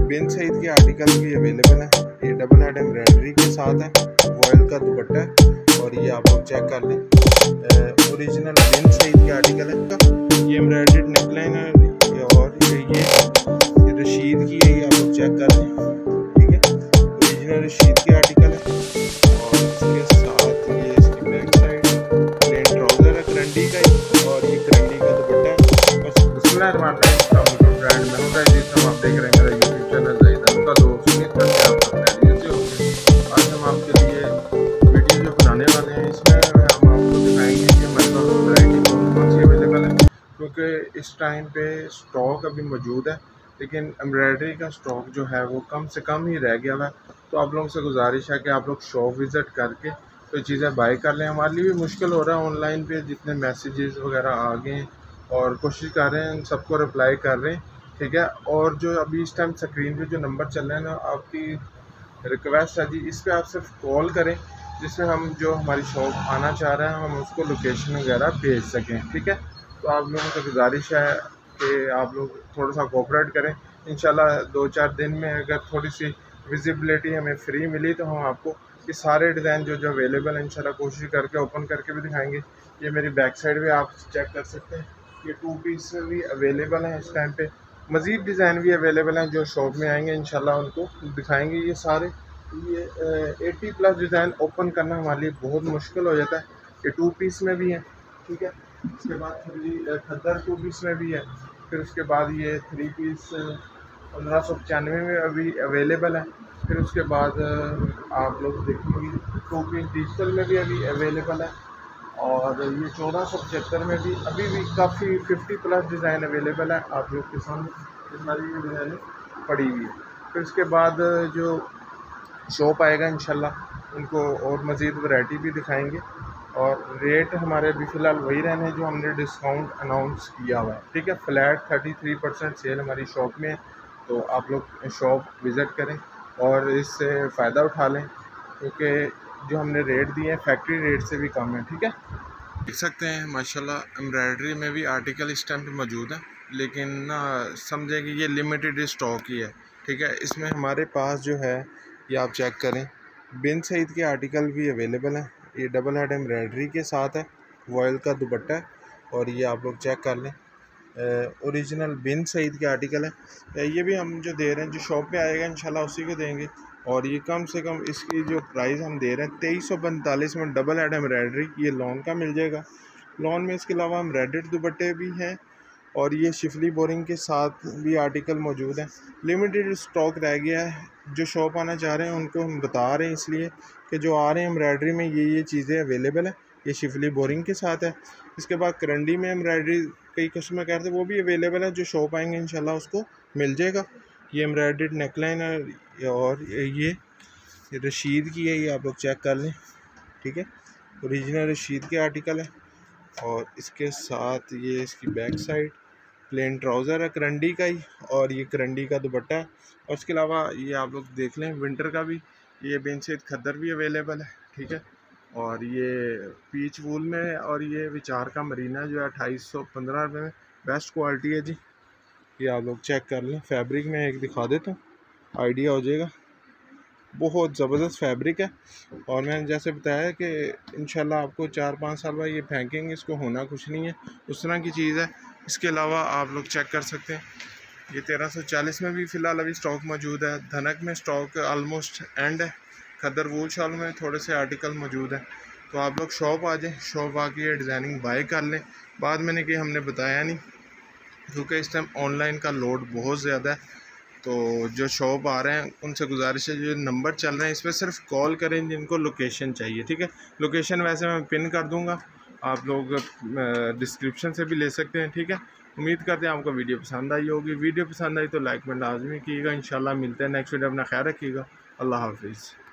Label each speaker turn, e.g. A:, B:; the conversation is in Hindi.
A: बिन सईद के आर्टिकल भी अवेलेबल है। ये डबल हेड एम्ब्रॉयडरी के साथ है, वॉयल का दुपट्टा है और ये आप लोग चेक कर लें, ओरिजिनल बिन सईद के आर्टिकल है। ये एम्ब्रॉयडर्ड नेकलाइन है और ये रशीद की है, ये आप लोग चेक कर लें, ठीक है। ओरिजिनल रशीद के आर्टिकल है और इसके साथ ये इसकी बैक साइड प्लेन ट्राउजर है करंडी का ही और ये करंडी का दुपट्टा है। ब्रांड में होता है जिसमें आप देख रहे हैं मेरा यूट्यूब चैनल जाहिद का दोस्त आज हम आपके लिए वीडियो जो बनाने वाले हैं इसमें हम आपको दिखाएंगे कि हमारे पास वैरायटी कौन सी अवेलेबल है, क्योंकि इस टाइम पे स्टॉक अभी मौजूद है लेकिन एम्ब्रॉयडरी का स्टॉक जो है वो कम से कम ही रह गया हुआ है। तो आप लोगों से गुजारिश है कि आप लोग शॉप विज़िट करके तो चीज़ें बाय कर लें। हमारे लिए भी मुश्किल हो रहा है, ऑनलाइन पे जितने मैसेजेस वगैरह आ गए हैं और कोशिश कर रहे हैं सबको रिप्लाई कर रहे हैं, ठीक है। और जो अभी इस टाइम स्क्रीन पे जो नंबर चल रहे हैं ना, आपकी रिक्वेस्ट है जी, इस पर आप सिर्फ कॉल करें जिसमें हम जो हमारी शॉप आना चाह रहे हैं हम उसको लोकेशन वगैरह भेज सकें, ठीक है। तो आप लोगों से गुजारिश है कि आप लोग थोड़ा सा कोऑपरेट करें। इंशाल्लाह 2-4 दिन में अगर थोड़ी सी विजिबिलिटी हमें फ्री मिली तो हम आपको ये सारे डिज़ाइन जो अवेलेबल है इंशाल्लाह कोशिश करके ओपन करके भी दिखाएंगे। ये मेरी बैक साइड भी आप चेक कर सकते हैं, ये 2 पीस भी अवेलेबल हैं इस टाइम पे। मज़ीद डिज़ाइन भी अवेलेबल हैं जो शॉप में आएंगे इंशाल्लाह उनको दिखाएंगे। ये सारे ये 80+ डिज़ाइन ओपन करना हमारे लिए बहुत मुश्किल हो जाता है। ये 2 पीस में भी है, ठीक है। उसके बाद खद्दर 2 पीस में भी है, फिर उसके बाद ये 3 पीस 1595 में अभी अवेलेबल है। फिर उसके बाद आप लोग देखेंगे 2 पीस डिजिटल में भी अभी अवेलेबल है और ये 1475 में भी अभी भी काफ़ी 50+ डिज़ाइन अवेलेबल है आप लोग के सामने। ये सारी डिज़ाइनें पड़ी हुई है। फिर उसके बाद जो शॉप आएगा इंशाल्लाह उनको और मज़ीद वैरायटी भी दिखाएंगे और रेट हमारे अभी फ़िलहाल वही रहने जो हमने डिस्काउंट अनाउंस किया हुआ है, ठीक है। फ्लैट 33% सेल हमारी शॉप में है, तो आप लोग शॉप विज़िट करें और इससे फ़ायदा उठा लें क्योंकि जो हमने रेट दिए हैं फैक्ट्री रेट से भी कम है, ठीक है। देख सकते हैं माशाल्लाह एम्ब्रॉयडरी में भी आर्टिकल इस टाइम पे मौजूद है लेकिन ना समझें कि ये लिमिटेड स्टॉक ही है, ठीक है। इसमें हमारे पास जो है ये आप चेक करें, बिन सईद के आर्टिकल भी अवेलेबल हैं। ये डबल हेड एम्ब्रॉयडरी के साथ है, वॉयल का दुपट्टा है और ये आप लोग चेक कर लें, ओरिजिनल बिन सईद के आर्टिकल है। ये भी हम जो दे रहे हैं जो शॉप पे आएगा इंशाल्लाह उसी को देंगे और ये कम से कम इसकी जो प्राइस हम दे रहे हैं 2345 में डबल हेड एम्ब्रॉयडरी ये लॉन का मिल जाएगा। लॉन में इसके अलावा एम्ब्रॉयडर्ड दुपट्टे भी हैं और ये शिफली बोरिंग के साथ भी आर्टिकल मौजूद हैं। लिमिटेड स्टॉक रह गया है, जो शॉप आना चाह रहे हैं उनको हम बता रहे हैं इसलिए कि जो आ रहे हैं एम्ब्रॉयडरी में ये चीज़ें अवेलेबल है। ये शिफली बोरिंग के साथ है। इसके बाद करंडी में एम्ब्रॉयडरी कई कस्टमर कह रहे थे वो भी अवेलेबल है, जो शॉप आएंगे इंशाल्लाह उसको मिल जाएगा। ये एम्ब्रॉयडर्ड नेकलाइन है और ये रशीद की है, ये आप लोग चेक कर लें, ठीक है। ओरिजिनल रशीद के आर्टिकल है और इसके साथ ये इसकी बैक साइड प्लेन ट्राउज़र है करंडी का ही और ये करंडी का दुपट्टा है। और इसके अलावा ये आप लोग देख लें विंटर का भी ये बिन सईद खद्दर भी अवेलेबल है, ठीक है। और ये पीच वूल में और ये विचार का मरीना जो है 2815 रुपये में बेस्ट क्वालिटी है जी। ये आप लोग चेक कर लें। फैब्रिक में एक दिखा देता हूँ, आइडिया हो जाएगा। बहुत ज़बरदस्त फैब्रिक है और मैंने जैसे बताया कि इंशाल्लाह आपको 4-5 साल बाद ये फेंकेंगे, इसको होना कुछ नहीं है, उस तरह की चीज़ है। इसके अलावा आप लोग चेक कर सकते हैं ये 1340 में भी फ़िलहाल अभी स्टॉक मौजूद है। धनक में स्टॉक ऑलमोस्ट एंड है। खद्दर वूल शॉल में थोड़े से आर्टिकल मौजूद है। तो आप लोग शॉप आ जाएँ, शॉप आके ये डिज़ाइनिंग बाय कर लें। बाद मैंने कि हमने बताया नहीं क्योंकि इस टाइम ऑनलाइन का लोड बहुत ज़्यादा है। तो जो शॉप आ रहे हैं उनसे गुजारिश है जो नंबर चल रहे हैं इस पर सिर्फ कॉल करें जिनको लोकेशन चाहिए, ठीक है। लोकेशन वैसे मैं पिन कर दूंगा, आप लोग डिस्क्रिप्शन से भी ले सकते हैं, ठीक है। उम्मीद करते हैं आपको वीडियो पसंद आई होगी। वीडियो पसंद आई तो लाइक बटन लाजमी कीजिएगा। इंशाल्लाह मिलते हैं नेक्स्ट वीडियो। अपना ख्याल रखिएगा। अल्लाह हाफिज़।